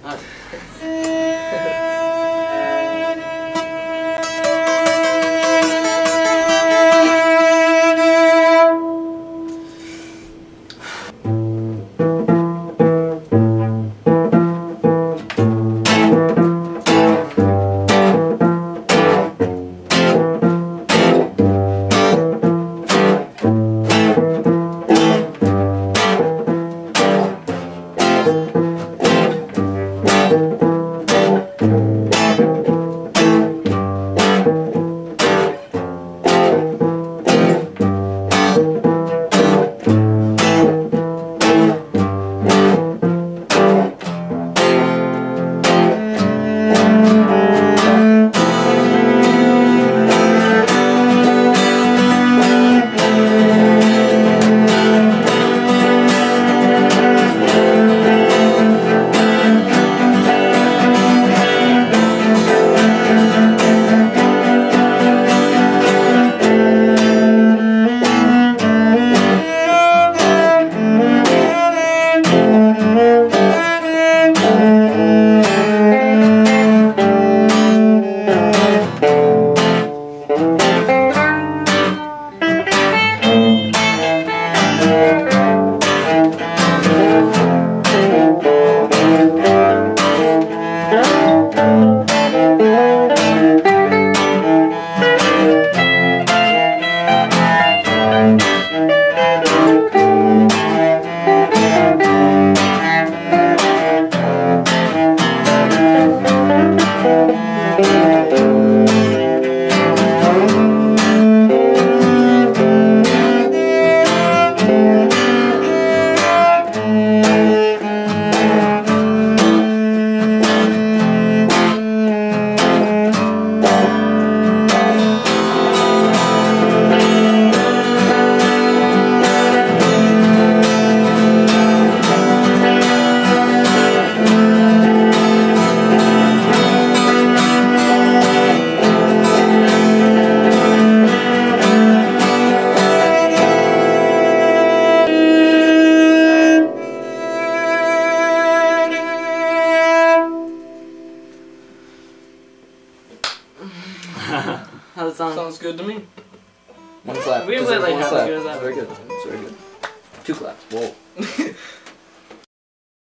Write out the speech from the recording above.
How's it sound? Sounds good to me. One clap. We didn't play like one half clap. as good as that. Very good. It's very good. 2 claps. Whoa.